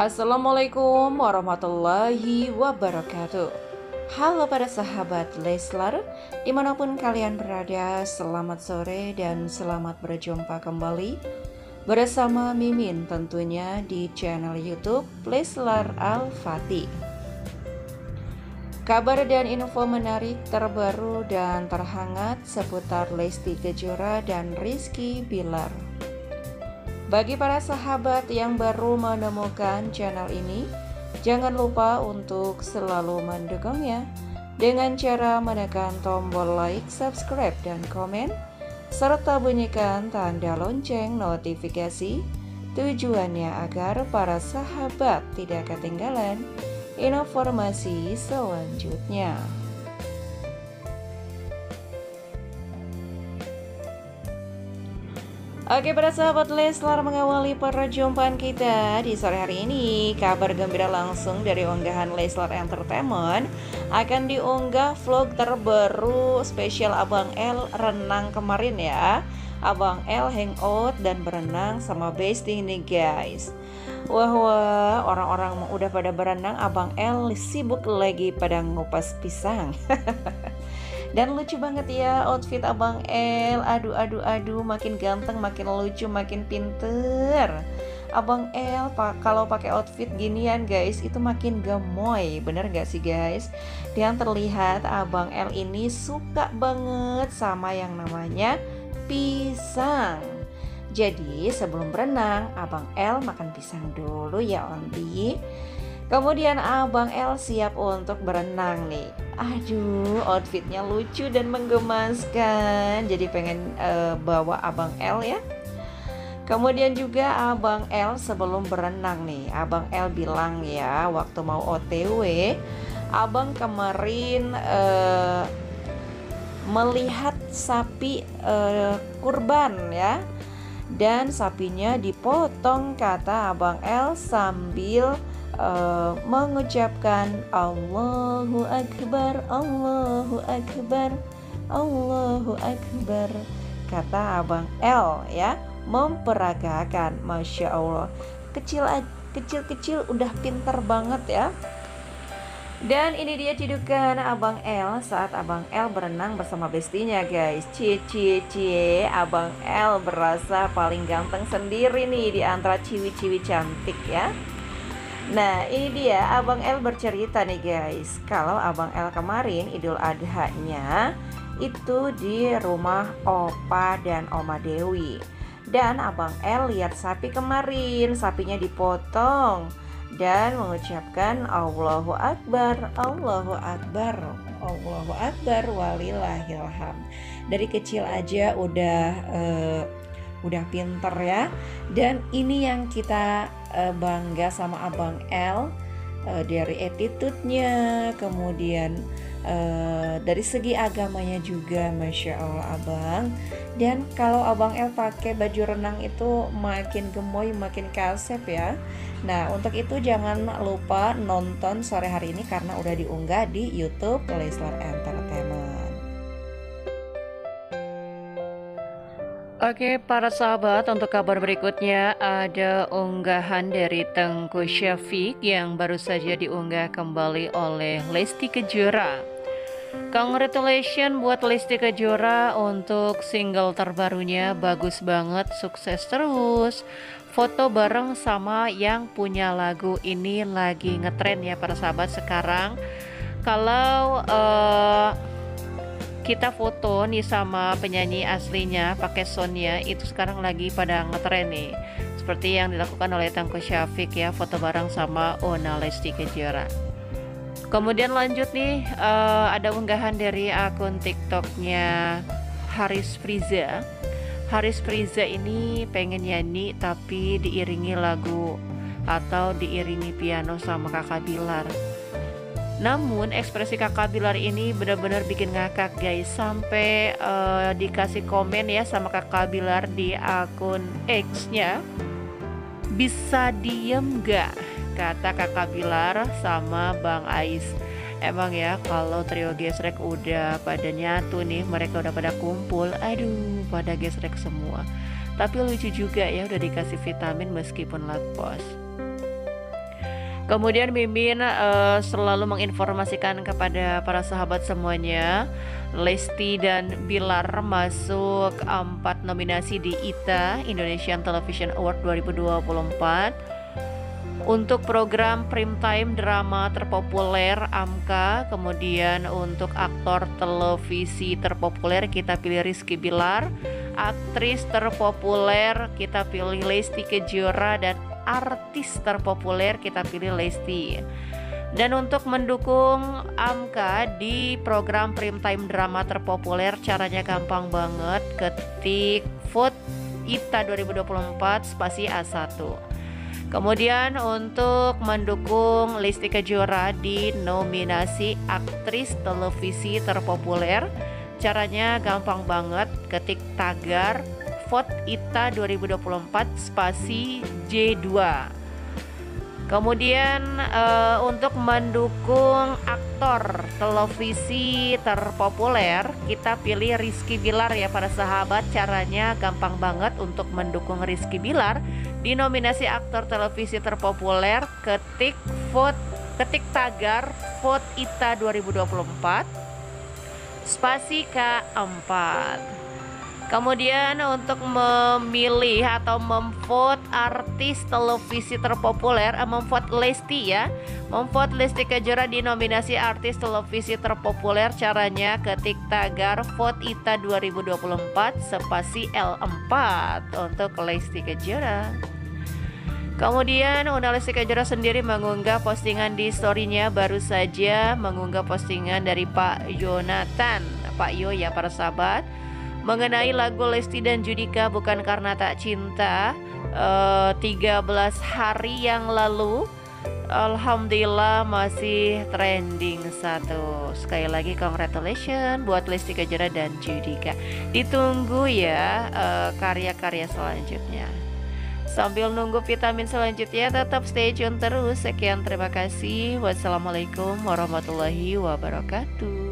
Assalamualaikum warahmatullahi wabarakatuh. Halo para sahabat Leslar, dimanapun kalian berada, selamat sore dan selamat berjumpa kembali bersama Mimin tentunya di channel YouTube Leslar Al-Fatih. Kabar dan info menarik terbaru dan terhangat seputar Lesti Kejora dan Rizky Bilar. Bagi para sahabat yang baru menemukan channel ini, jangan lupa untuk selalu mendukungnya dengan cara menekan tombol like, subscribe, dan komen, serta bunyikan tanda lonceng notifikasi. Tujuannya agar para sahabat tidak ketinggalan informasi selanjutnya. Oke para sahabat Leslar, mengawali perjumpaan kita di sore hari ini, kabar gembira langsung dari unggahan Leslar Entertainment. Akan diunggah vlog terbaru spesial Abang L renang kemarin ya. Abang L hangout dan berenang sama Besti nih guys. Wah, orang-orang udah pada berenang, Abang L sibuk lagi pada ngupas pisang. Dan lucu banget ya outfit Abang L. Aduh, makin ganteng, makin lucu, makin pinter. Abang L kalau pakai outfit ginian guys, itu makin gemoy. Bener gak sih guys? Dan terlihat Abang L ini suka banget sama yang namanya pisang. Jadi sebelum berenang, Abang L makan pisang dulu ya Ondi. Kemudian Abang L siap untuk berenang nih. Aduh, outfitnya lucu dan menggemaskan. Jadi pengen bawa Abang L ya. Kemudian juga Abang L sebelum berenang nih, Abang L bilang ya waktu mau OTW, Abang kemarin melihat sapi kurban ya. Dan sapinya dipotong, kata Abang L sambil mengucapkan Allahu Akbar, Allahu Akbar, Allahu Akbar, kata Abang L ya, memperagakan. Masya Allah, kecil-kecil udah pinter banget ya. Dan ini dia cidukan Abang L saat Abang L berenang bersama bestinya guys. Cie, Abang L berasa paling ganteng sendiri nih di antara ciwi-ciwi cantik ya. Nah ini dia Abang L bercerita nih guys, kalau Abang L kemarin Idul Adha-nya itu di rumah Opa dan Oma Dewi. Dan Abang L lihat sapi kemarin, sapinya dipotong dan mengucapkan Allahu Akbar, Allahu Akbar, Allahu Akbar, walillahilham. Dari kecil aja udah pinter ya. Dan ini yang kita bangga sama Abang L, dari attitude-nya, kemudian dari segi agamanya juga, Masya Allah Abang. Dan kalau Abang L pakai baju renang itu makin gemoy, makin kasep ya. Nah untuk itu jangan lupa nonton sore hari ini karena udah diunggah di YouTube Leslar Entertainment. Oke para sahabat, untuk kabar berikutnya ada unggahan dari Tengku Syafiq yang baru saja diunggah kembali oleh Lesti Kejora. Congratulations buat Lesti Kejora untuk single terbarunya, bagus banget, sukses terus. Foto bareng sama yang punya lagu ini lagi ngetren ya para sahabat sekarang. Kalau kita foto nih sama penyanyi aslinya pakai soundnya, itu sekarang lagi pada ngetren nih, seperti yang dilakukan oleh Tengku Syafiq ya, foto bareng sama Ona Lesti Kejora. Kemudian lanjut nih, ada unggahan dari akun TikToknya Haris Friza. Haris Friza ini pengen nyanyi tapi diiringi lagu atau diiringi piano sama Kakak Bilar. Namun ekspresi Kakak Bilar ini benar-benar bikin ngakak guys, sampai dikasih komen ya sama Kakak Bilar di akun X-nya, bisa diem gak, kata Kakak Bilar sama Bang Ais. Emang ya kalau trio gesrek udah pada nyatu nih, mereka udah pada kumpul, aduh pada gesrek semua. Tapi lucu juga ya, udah dikasih vitamin meskipun lat pos. Kemudian Mimin selalu menginformasikan kepada para sahabat semuanya, Lesti dan Bilar masuk 4 nominasi di ITA Indonesian Television Award 2024 untuk program primetime drama terpopuler AMKA. Kemudian untuk aktor televisi terpopuler kita pilih Rizky Bilar, aktris terpopuler kita pilih Lesti Kejora, dan artis terpopuler kita pilih Lesti. Dan untuk mendukung AMKA di program primetime drama terpopuler, caranya gampang banget, ketik vote ITA 2024 spasi A1. Kemudian untuk mendukung Lesti Kejora di nominasi aktris televisi terpopuler, caranya gampang banget, ketik tagar vote ITA 2024 spasi J2. Kemudian untuk mendukung aktor televisi terpopuler, kita pilih Rizky Bilar ya para sahabat. Caranya gampang banget untuk mendukung Rizky Bilar di nominasi aktor televisi terpopuler, ketik tagar vote ITA 2024 spasi K4. Kemudian untuk memilih atau memvote artis televisi terpopuler, memvote Lesti ya, memvote Lesti Kejora di nominasi artis televisi terpopuler, caranya ketik tagar vote ITA 2024 spasi L4 untuk Lesti Kejora. Kemudian Una Lesti Kejora sendiri mengunggah postingan di story-nya, baru saja mengunggah postingan dari Pak Yonatan, Pak Yo ya para sahabat, mengenai lagu Lesti dan Judika Bukan Karena Tak Cinta 13 hari yang lalu. Alhamdulillah masih trending 1. Sekali lagi congratulations buat Lesti Kejora dan Judika. Ditunggu ya karya-karya selanjutnya. Sambil nunggu vitamin selanjutnya, tetap stay tune terus. Sekian, terima kasih. Wassalamualaikum warahmatullahi wabarakatuh.